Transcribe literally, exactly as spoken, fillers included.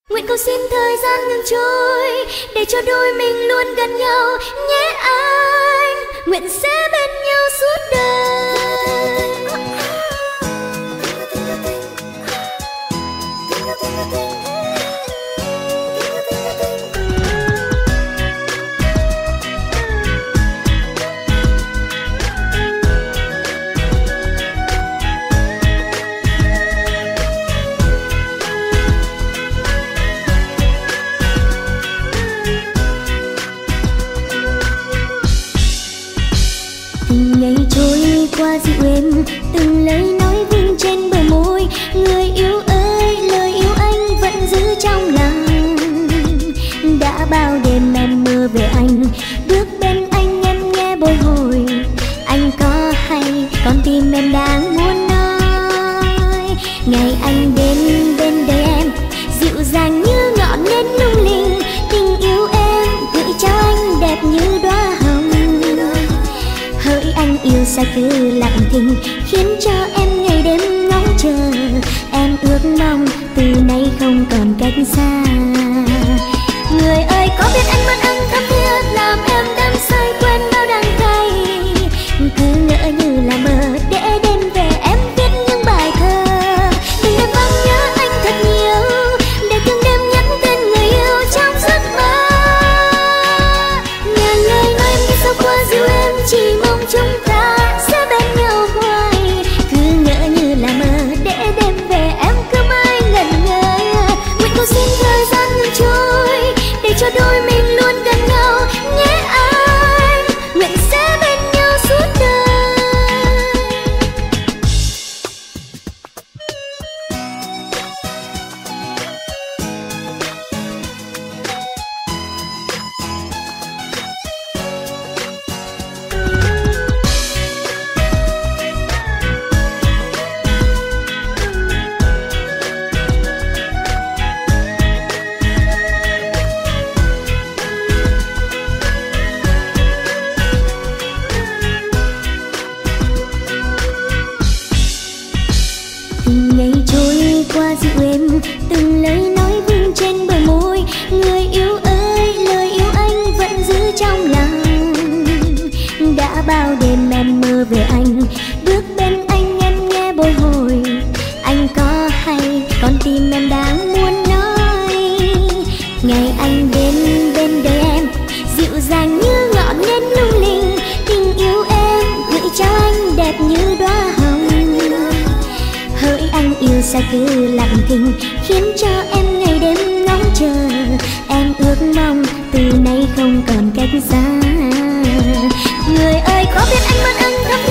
Nguyện cầu xin thời gian ngừng trôi để cho đôi mình luôn gần nhau nhé anh. Nguyện sẽ bên nhau suốt đời. Ngày trôi qua dịu êm, từng lời nói vương trên bờ môi. Người yêu ơi, lời yêu anh vẫn giữ trong lòng. Đã bao đêm em mơ về anh, bước bên anh em nghe bồi hồi. Anh có hay con tim em đang muốn nói. Ngày anh đến bên đời em, dịu dàng như ngọn nến lung linh. Tình yêu em gửi trao anh đẹp như đóa hồng. Hỡi anh yêu sao cứ lặng thinh, khiến cho em ngày đêm ngóng chờ. Em ước mong từ nay không còn cách xa. Người ơi có biết anh mất anh thắm thiết, làm em đắm say quên bao đắng cay. Cứ ngỡ như là mơ để đêm về em viết những bài thơ. Đừng để vắng nhớ anh thật nhiều, để từng đêm nhắn tên người yêu trong giấc mơ. Ngàn lời nói em nghe sao qua dịu em, chỉ mong chúng ta sẽ bên nhau hoài. Cứ ngỡ như là mơ để đêm về em cứ mãi ngẩn ngơ. Nguyện cầu xin thời gian ngừng trôi để cho đôi mình luôn gần nhau nhé anh. Nguyện sẽ bên nhau suốt đời. Từng ngày trôi qua dịu êm, từng lời nói vương trên bờ môi. Người yêu ơi, lời yêu anh vẫn giữ trong lòng. Đã bao đêm em mơ về anh, bước bên anh em nghe bồi hồi. Anh có hay con tim em đang muốn nói. Ngày anh đến bên đời em, dịu dàng như ngọn nến lung linh. Tình yêu em gửi trao anh đẹp như đóa hồng. Hỡi anh yêu sao cứ lặng thinh, khiến cho em ngày đêm ngóng chờ. Em ước mong từ nay không còn cách xa. Người ơi có biết anh mất anh thắm